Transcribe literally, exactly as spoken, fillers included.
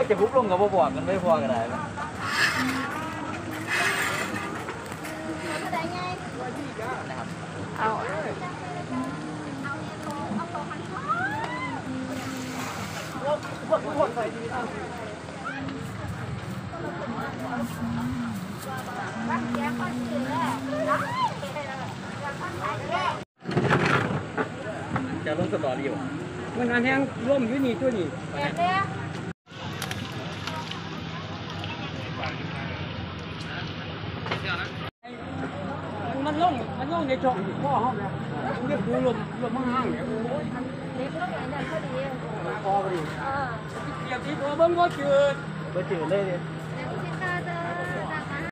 จะพุบลงกับบ่บอกกันไม่พอกันได้เอาคนใส่ดีนะจะลงสตอรี่วะมันงานแห้งร่มอยู่นี่ตัวนี้มันล่งมันล่งในช่องพ่อห้องเนี่ยเรียกดูลมลมห้างเนี่ยเล็กแล้วไงนั่นพอดีพอดีเออเกียบที่ตัวเบิ้งก็จืดก็จืดเลยดิ